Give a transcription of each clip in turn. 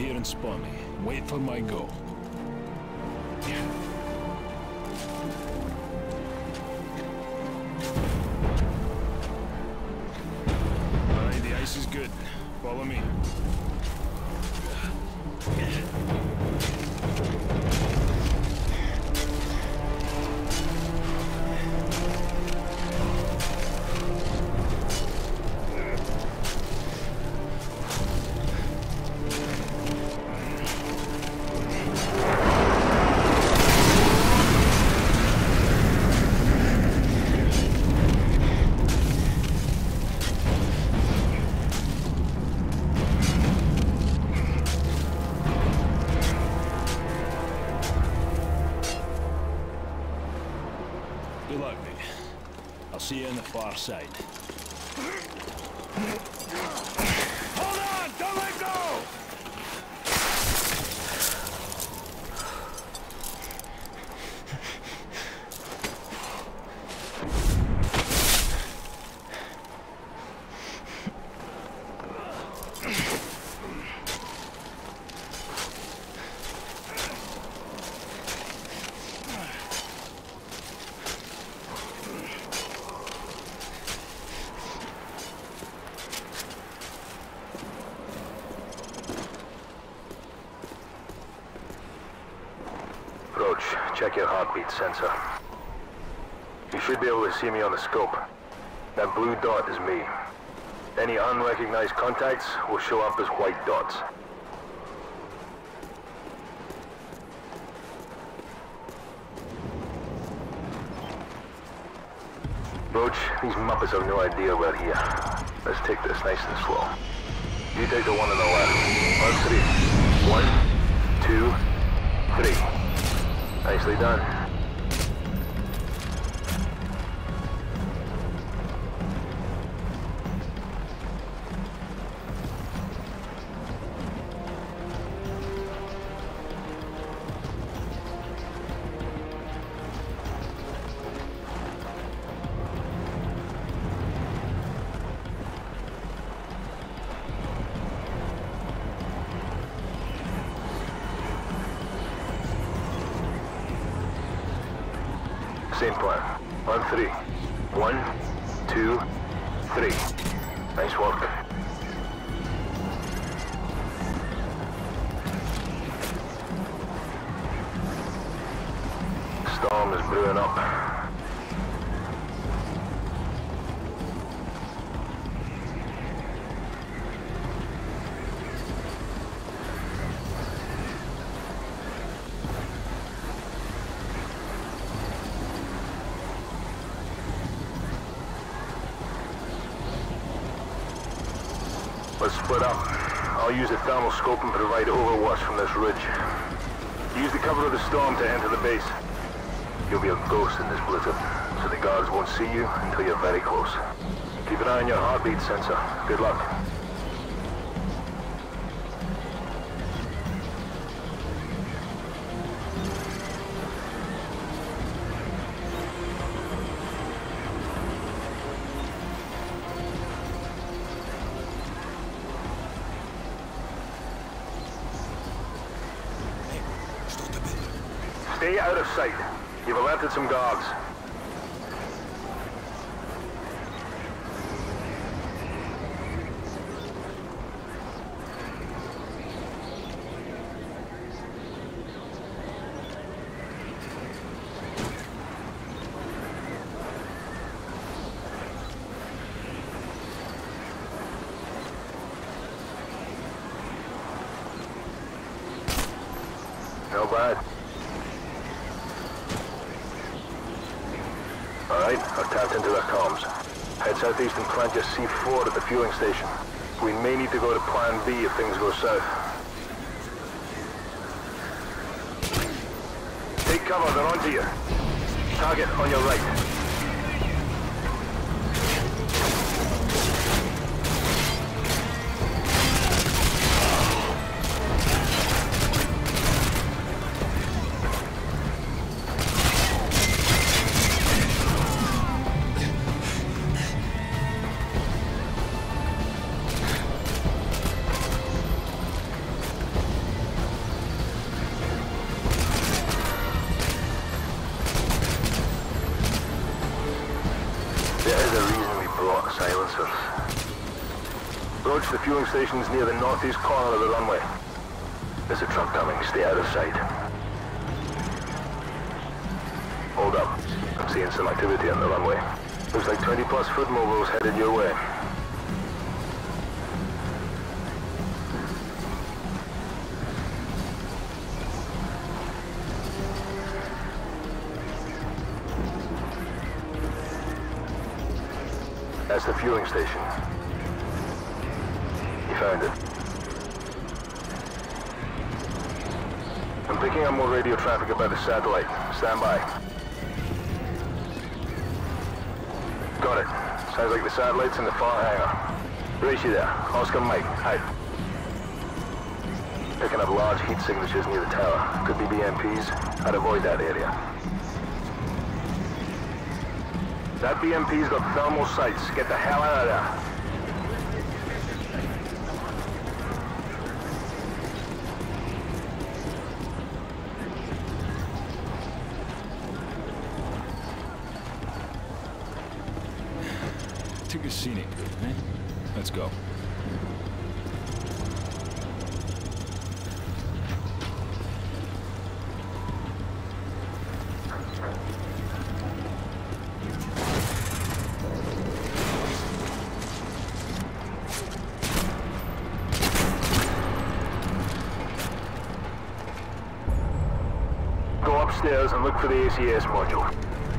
here and spawn me. Wait for my go. Alright, the ice is good. Follow me. Good luck, mate. I'll see you on the far side. Hold on! Don't let go! Roach, check your heartbeat sensor. You should be able to see me on the scope. That blue dot is me. Any unrecognized contacts will show up as white dots. Roach, these Muppets have no idea we're here. Let's take this nice and slow. You take the one on the left. On three. 1, 2, 3. Nicely done. Same plan. On 3. 1, 2, 3. Nice work. Storm is brewing up. Let's split up. I'll use the thermal scope and provide overwatch from this ridge. Use the cover of the storm to enter the base. You'll be a ghost in this blizzard, so the guards won't see you until you're very close. Keep an eye on your heartbeat sensor. Good luck. Stay out of sight. You've alerted some guards. No bad. Alright, I've tapped into their comms. Head southeast and plant your C4 at the fueling station. We may need to go to Plan B if things go south. Take cover, they're onto you. Target on your right. Approach the fueling stations near the northeast corner of the runway. There's a truck coming. Stay out of sight. Hold up. I'm seeing some activity on the runway. Looks like 20+ foot mobiles headed your way. That's the fueling station. You found it. I'm picking up more radio traffic about the satellite. Stand by. Got it. Sounds like the satellite's in the far hangar. Gracie there. Oscar Mike. Hi. Picking up large heat signatures near the tower. Could be BMPs. I'd avoid that area. That BMP's got thermal sights. Get the hell out of there. Took a scenic route, eh? Let's go. Go upstairs and look for the ACS module.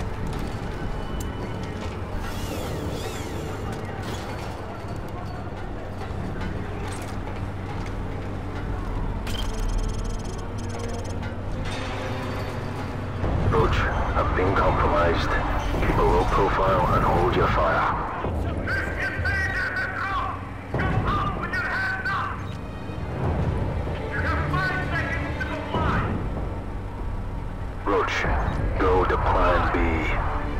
I'm being compromised. Keep a low profile and hold your fire. Roach, go to plan B.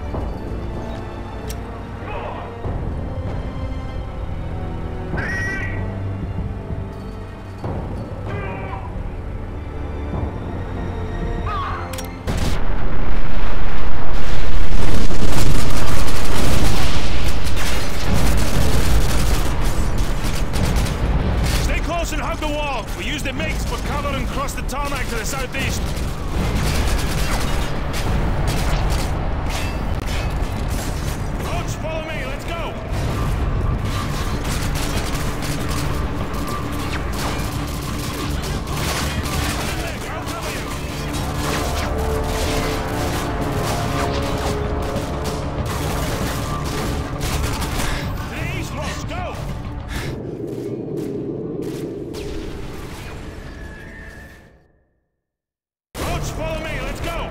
And hug the wall. We use the MiGs for cover and cross the tarmac to the southeast. Roach, follow me. Let's go. I'll cover you. To the east, Roach. Go. Follow me, let's go!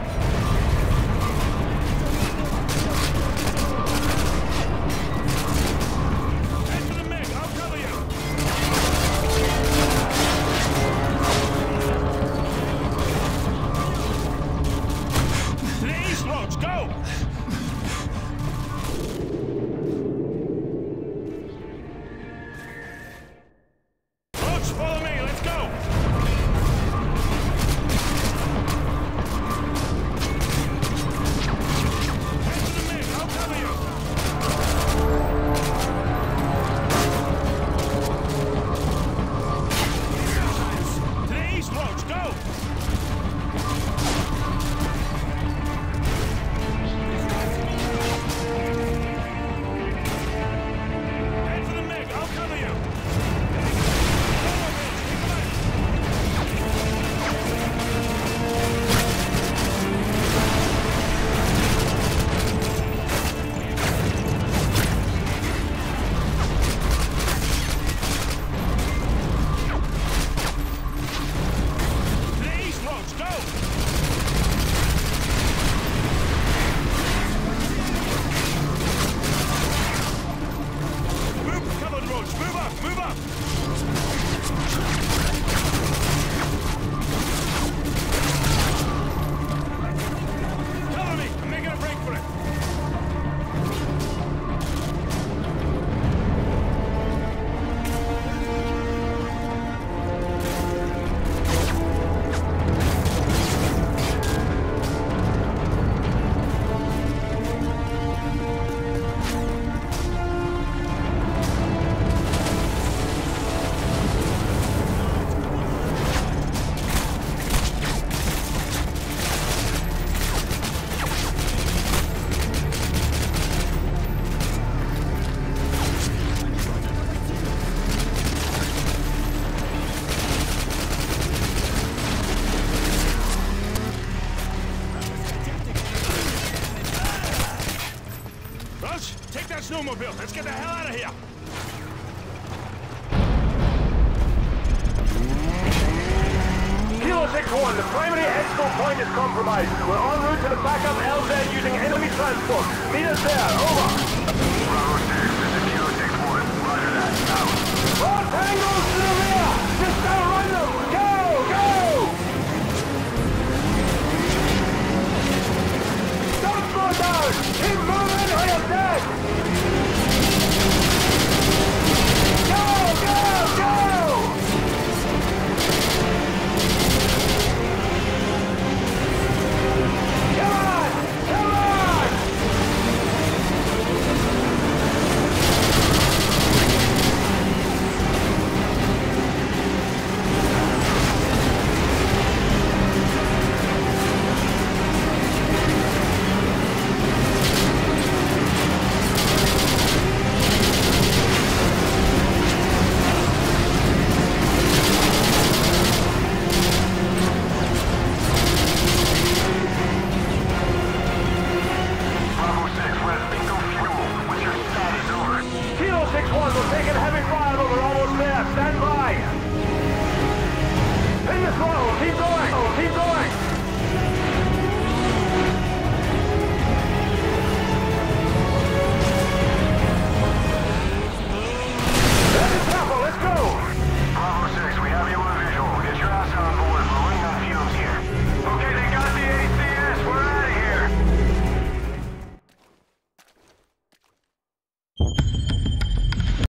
snowmobile. Let's get the hell out of here. Kilo 6-1, the primary expo point is compromised. We're en route to the backup LZ using enemy transport. Meet us there, over. Bravo 6, this is Kilo 6-1. Roger that, out. All tangos to the rear! Just down